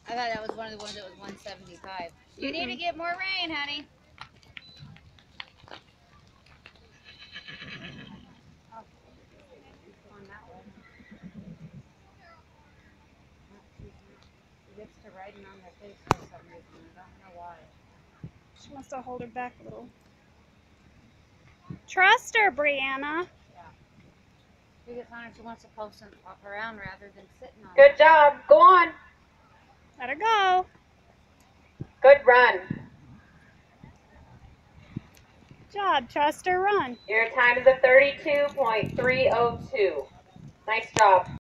I thought that was one of the ones that was 175. You need to get more rain, honey. Oh, on that one. She gets to riding on their face for some reason. I don't know why. She wants to hold her back a little. Trust her, Breanna. Yeah. She gets on her, she wants to post and walk around rather than sitting on Good job. Go on. Let her go. Good run. Good job. Trust her, run. Your time is a 32.302. Nice job.